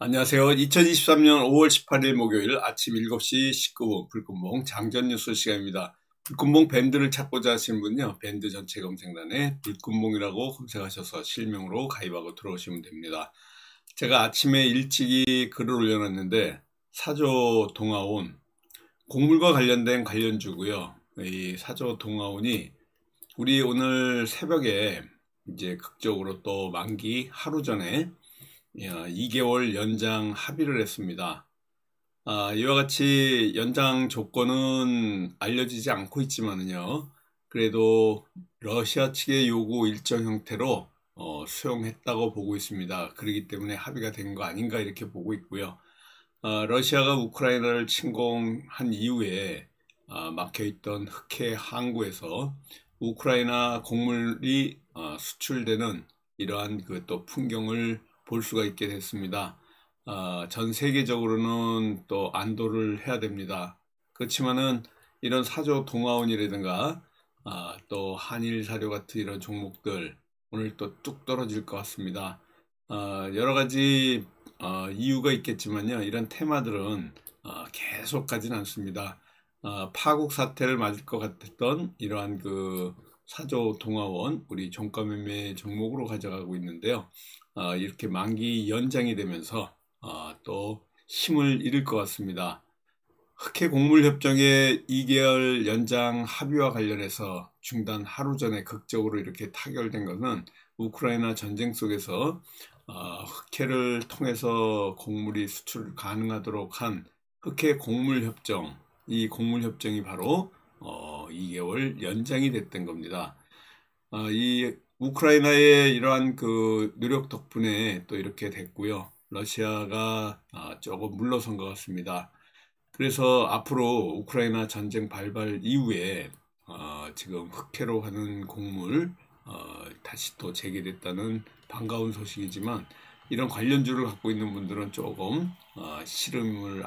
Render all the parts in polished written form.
안녕하세요. 2023년 5월 18일 목요일 아침 7시 19분 불금봉 장전 뉴스 시간입니다. 불금봉 밴드를 찾고자 하시는 분요, 밴드 전체 검색란에 불금봉이라고 검색하셔서 실명으로 가입하고 들어오시면 됩니다. 제가 아침에 일찍이 글을 올려놨는데 사조 동아온 곡물과 관련된 관련주고요. 이 사조 동아온이 우리 오늘 새벽에 이제 극적으로 또 만기 하루 전에 2개월 연장 합의를 했습니다. 이와 같이 연장 조건은 알려지지 않고 있지만요. 그래도 러시아 측의 요구 일정 형태로 수용했다고 보고 있습니다. 그렇기 때문에 합의가 된 거 아닌가 이렇게 보고 있고요. 러시아가 우크라이나를 침공한 이후에 막혀있던 흑해 항구에서 우크라이나 곡물이 수출되는 이러한 그 또 풍경을 볼 수가 있게 됐습니다. 전 세계적으로는 또 안도를 해야 됩니다. 그렇지만은 이런 사조 동아온이라든가 또 한일 사료 같은 이런 종목들 오늘 또 뚝 떨어질 것 같습니다. 여러 가지 이유가 있겠지만요, 이런 테마들은 계속 가진 않습니다. 파국 사태를 맞을 것 같았던 이러한 그 사조 동아원 우리 종가 매매 종목으로 가져가고 있는데요. 이렇게 만기 연장이 되면서 또 힘을 잃을 것 같습니다. 흑해 곡물협정의 2개월 연장 합의와 관련해서 중단 하루 전에 극적으로 이렇게 타결된 것은 우크라이나 전쟁 속에서 흑해를 통해서 곡물이 수출 가능하도록 한 흑해 곡물협정, 이 곡물협정이 바로 2개월 연장이 됐던 겁니다. 이 우크라이나의 이러한 그 노력 덕분에 또 이렇게 됐고요. 러시아가 조금 물러선 것 같습니다. 그래서 앞으로 우크라이나 전쟁 발발 이후에 지금 흑해로 가는 곡물 다시 또 재개됐다는 반가운 소식이지만, 이런 관련주를 갖고 있는 분들은 조금 시름을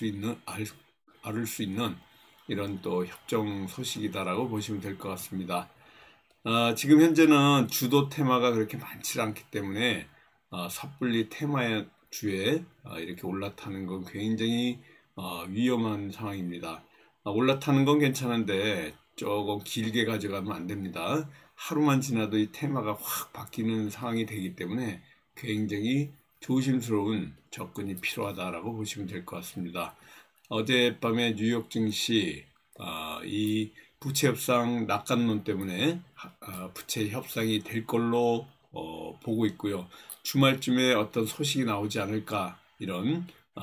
앓을 수 있는 이런 또 협정 소식이다라고 보시면 될 것 같습니다. 지금 현재는 주도 테마가 그렇게 많지 않기 때문에 섣불리 테마의 주에 이렇게 올라타는 건 굉장히 위험한 상황입니다. 올라타는 건 괜찮은데 조금 길게 가져가면 안 됩니다. 하루만 지나도 이 테마가 확 바뀌는 상황이 되기 때문에 굉장히 조심스러운 접근이 필요하다라고 보시면 될 것 같습니다. 어젯밤에 뉴욕 증시 이 부채 협상 낙관론 때문에 부채 협상이 될 걸로 보고 있고요. 주말쯤에 어떤 소식이 나오지 않을까, 이런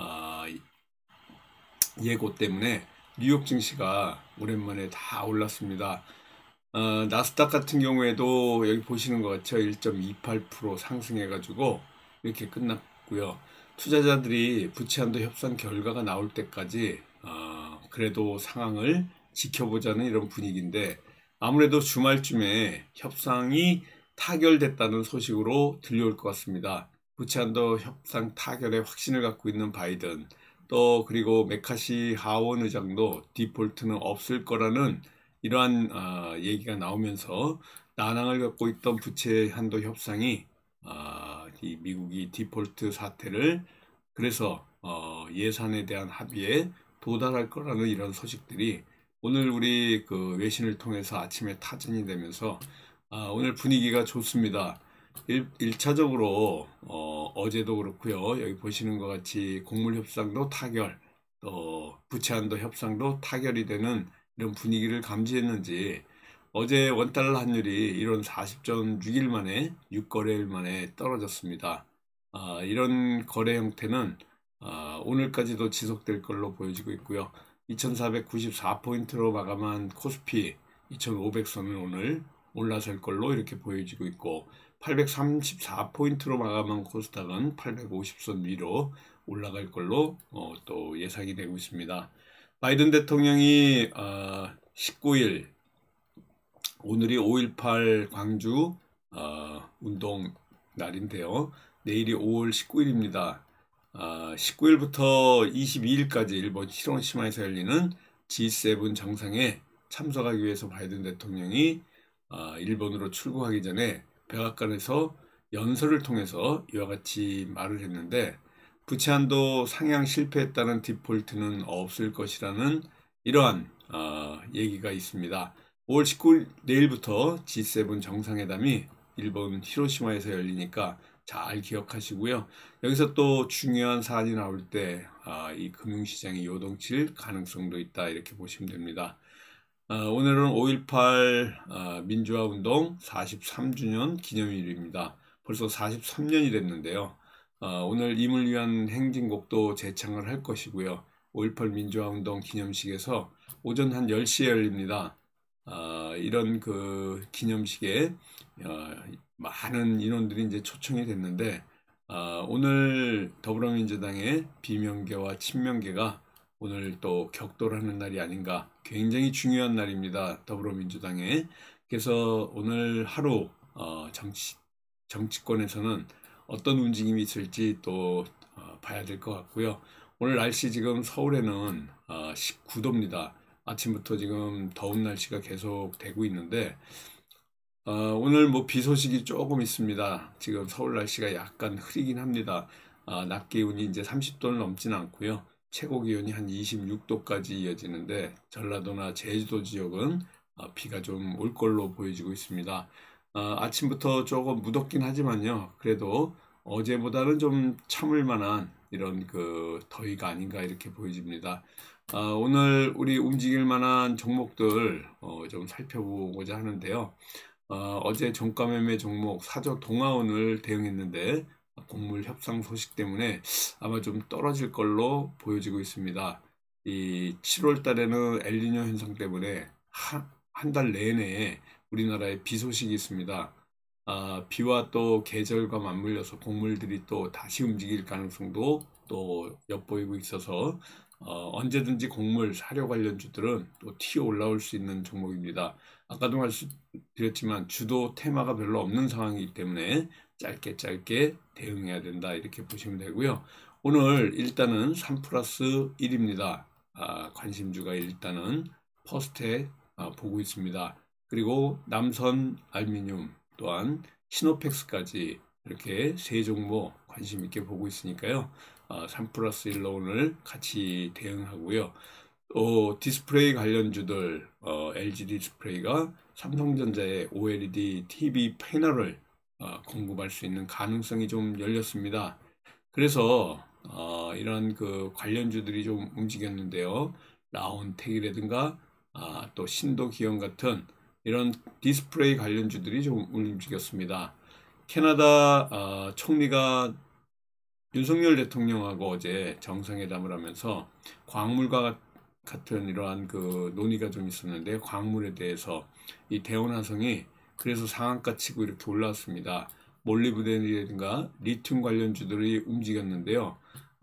예고 때문에 뉴욕 증시가 오랜만에 다 올랐습니다. 나스닥 같은 경우에도 여기 보시는 것 같죠? 1.28% 상승해가지고 이렇게 끝났고요. 투자자들이 부채한도 협상 결과가 나올 때까지 그래도 상황을 지켜보자는 이런 분위기인데, 아무래도 주말쯤에 협상이 타결됐다는 소식으로 들려올 것 같습니다. 부채한도 협상 타결에 확신을 갖고 있는 바이든, 또 그리고 메카시 하원 의장도 디폴트는 없을 거라는 이러한 얘기가 나오면서 난항을 갖고 있던 부채 한도 협상이 이 미국이 디폴트 사태를 그래서 예산에 대한 합의에 도달할 거라는 이런 소식들이 오늘 우리 그 외신을 통해서 아침에 타전이 되면서 오늘 분위기가 좋습니다. 1차적으로 어제도 그렇고요. 여기 보시는 것 같이 곡물 협상도 타결, 또 부채한도 협상도 타결이 되는 이런 분위기를 감지했는지 어제 원달러 환율이 이런 40.6일 만에 6거래일 만에 떨어졌습니다. 이런 거래 형태는 오늘까지도 지속될 걸로 보여지고 있고요. 2494포인트로 마감한 코스피 2500선을 오늘 올라설 걸로 이렇게 보여지고 있고, 834포인트로 마감한 코스닥은 850선 위로 올라갈 걸로 또 예상이 되고 있습니다. 바이든 대통령이 19일, 오늘이 5.18 광주 운동 날인데요. 내일이 5월 19일입니다. 19일부터 22일까지 일본 히로시마에서 열리는 G7 정상에 참석하기 위해서 바이든 대통령이 일본으로 출국하기 전에 백악관에서 연설을 통해서 이와 같이 말을 했는데, 부채한도 상향 실패했다는 디폴트는 없을 것이라는 이러한 얘기가 있습니다. 5월 19일 내일부터 G7 정상회담이 일본 히로시마에서 열리니까 잘 기억하시고요. 여기서 또 중요한 사안이 나올 때 이 금융시장이 요동칠 가능성도 있다 이렇게 보시면 됩니다. 오늘은 5.18 민주화운동 43주년 기념일입니다. 벌써 43년이 됐는데요. 오늘 임을 위한 행진곡도 제창을 할 것이고요. 5.18 민주화운동 기념식에서 오전 한 10시에 열립니다. 이런 그 기념식에 많은 인원들이 이제 초청이 됐는데 오늘 더불어민주당의 비명계와 친명계가 오늘 또 격돌하는 날이 아닌가. 굉장히 중요한 날입니다. 더불어민주당에. 그래서 오늘 하루 정치권에서는 어떤 움직임이 있을지 또 봐야 될 것 같고요. 오늘 날씨 지금 서울에는 19도입니다. 아침부터 지금 더운 날씨가 계속 되고 있는데 오늘 뭐 비 소식이 조금 있습니다. 지금 서울 날씨가 약간 흐리긴 합니다. 낮 기온이 이제 30도는 넘지는 않고요. 최고 기온이 한 26도까지 이어지는데 전라도나 제주도 지역은 비가 좀 올 걸로 보여지고 있습니다. 아침부터 조금 무덥긴 하지만요. 그래도 어제보다는 좀 참을 만한 이런 그 더위가 아닌가 이렇게 보여집니다. 오늘 우리 움직일 만한 종목들 좀 살펴보고자 하는데요. 어제 종가 매매 종목 사저 동아원을 대응했는데 곡물 협상 소식 때문에 아마 좀 떨어질 걸로 보여지고 있습니다. 이 7월 달에는 엘니뇨 현상 때문에 한 달 내내 우리나라에 비 소식이 있습니다. 비와 또 계절과 맞물려서 곡물들이 또 다시 움직일 가능성도 또 엿보이고 있어서 언제든지 곡물 사료 관련주들은 또 튀어 올라올 수 있는 종목입니다. 아까도 말씀드렸지만 주도 테마가 별로 없는 상황이기 때문에 짧게 대응해야 된다 이렇게 보시면 되고요. 오늘 일단은 3+1입니다. 관심주가 일단은 퍼스텍 보고 있습니다. 그리고 남선 알루미늄 또한 시노펙스까지 이렇게 세 종목 관심 있게 보고 있으니까요. 3+1로 오늘 같이 대응하고요. 디스플레이 관련주들 LG 디스플레이가 삼성전자의 OLED TV 패널을 공급할 수 있는 가능성이 좀 열렸습니다. 그래서 이런 그 관련주들이 좀 움직였는데요. 라온텍이라든가 또 신도기업 같은 이런 디스플레이 관련주들이 좀 움직였습니다. 캐나다 총리가 윤석열 대통령하고 어제 정상회담을 하면서 광물과 같은 이러한 그 논의가 좀 있었는데 광물에 대해서 이 대원화성이 그래서 상한가 치고 이렇게 올라왔습니다. 몰리브덴이라든가 리튬 관련주들이 움직였는데요.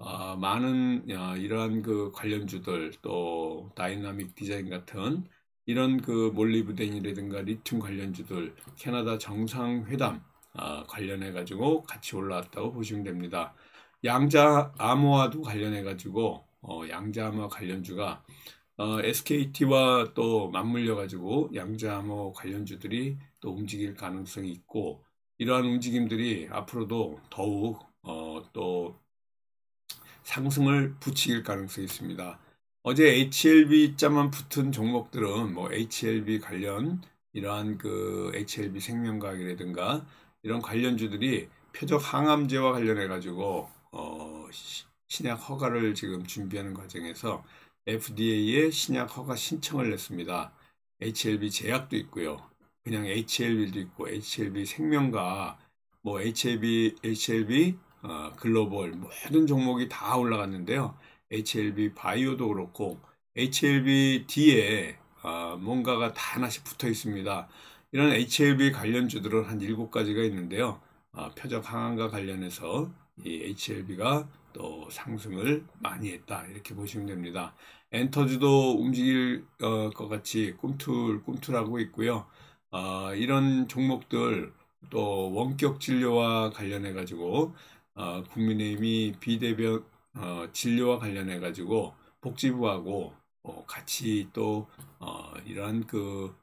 많은 이러한 그 관련주들 또 다이나믹 디자인 같은 이런 그 몰리브덴이라든가 리튬 관련주들 캐나다 정상회담 관련해 가지고 같이 올라왔다고 보시면 됩니다. 양자 암호화도 관련해 가지고 양자 암호 관련주가 SKT와 또 맞물려 가지고 양자 암호 관련주들이 또 움직일 가능성이 있고 이러한 움직임들이 앞으로도 더욱 또 상승을 부추길 가능성이 있습니다. 어제 HLB자만 붙은 종목들은 뭐 HLB 관련 이러한 그 HLB 생명과학이라든가 이런 관련주들이 표적 항암제와 관련해 가지고 신약 허가를 지금 준비하는 과정에서 FDA에 신약 허가 신청을 냈습니다. HLB 제약도 있고요. 그냥 HLB도 있고 HLB 생명과학 뭐 HLB 글로벌 모든 종목이 다 올라갔는데요. HLB 바이오도 그렇고 HLBD에 뭔가가 다 하나씩 붙어 있습니다. 이런 HLB 관련주들은 한 7가지가 있는데요. 표적 항암과 관련해서 이 HLB가 또 상승을 많이 했다 이렇게 보시면 됩니다. 엔터주도 움직일 것 같이 꿈틀꿈틀하고 있고요. 이런 종목들 또 원격 진료와 관련해 가지고 국민의힘이 비대면 진료와 관련해 가지고 복지부하고 같이 또 이러한 그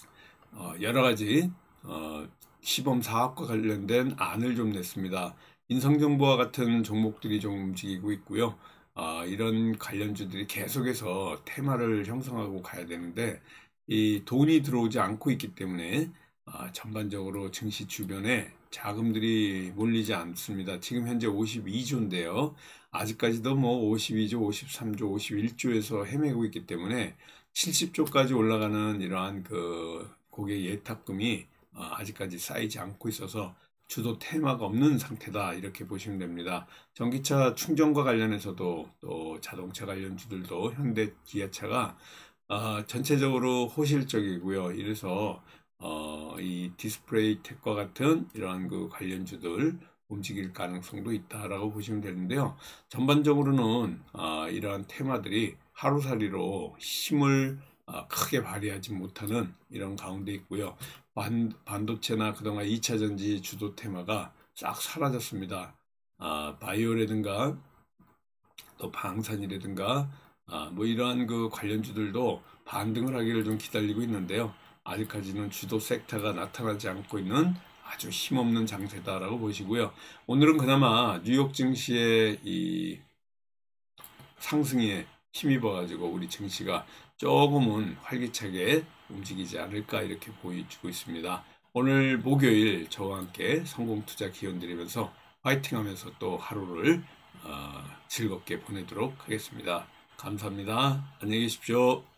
여러 가지 시범 사업과 관련된 안을 좀 냈습니다. 인성정보와 같은 종목들이 좀 움직이고 있고요. 이런 관련주들이 계속해서 테마를 형성하고 가야 되는데 이 돈이 들어오지 않고 있기 때문에 전반적으로 증시 주변에 자금들이 몰리지 않습니다. 지금 현재 52조인데요. 아직까지도 뭐 52조, 53조, 51조에서 헤매고 있기 때문에 70조까지 올라가는 이러한 그 고객 예탁금이 아직까지 쌓이지 않고 있어서 주도 테마가 없는 상태다 이렇게 보시면 됩니다. 전기차 충전과 관련해서도 또 자동차 관련주들도 현대 기아차가 전체적으로 호실적이고요. 이래서 이 디스플레이 텍과 같은 이러한 그 관련주들 움직일 가능성도 있다라고 보시면 되는데요. 전반적으로는 이러한 테마들이 하루살이로 힘을 크게 발휘하지 못하는 이런 가운데 있고요. 반도체나 그동안 2차전지 주도 테마가 싹 사라졌습니다. 바이오라든가 또 방산이라든가 뭐 이러한 그 관련주들도 반등을 하기를 좀 기다리고 있는데요. 아직까지는 주도 섹터가 나타나지 않고 있는 아주 힘없는 장세다라고 보시고요. 오늘은 그나마 뉴욕 증시의 이 상승에 힘입어 가지고 우리 증시가 조금은 활기차게 움직이지 않을까 이렇게 보여주고 있습니다. 오늘 목요일 저와 함께 성공 투자 기원 드리면서 화이팅 하면서 또 하루를 즐겁게 보내도록 하겠습니다. 감사합니다. 안녕히 계십시오.